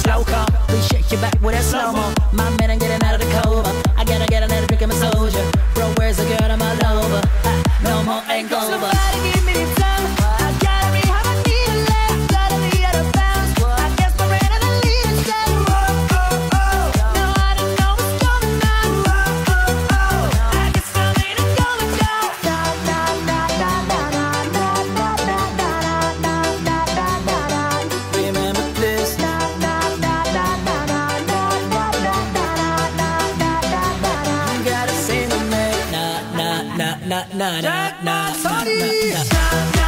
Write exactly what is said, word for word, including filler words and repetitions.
flow come. Please shake your back with that slow-mo. My man, I'm getting out of the coma. I gotta get another drink, I'm a soldier. Bro, where's the girl? I'm all over. Ah, no more hangover. Somebody give me the time. I gotta be how I need it left. Gotta be out of bounds. I guess my ran out of leadership. Oh, oh, oh. Now I don't know what's going on. Oh, oh, oh. I guess I'm in a going down. Da, da, da, da, da, da, da, da, da, da, da, da, da, da. Remember this. Da, da, da, da, da, da, da, da, da, da, da, da, da, da. You gotta say the man. Nah, nah, nah, nah, nah, nah, nah, nah, nah, nah.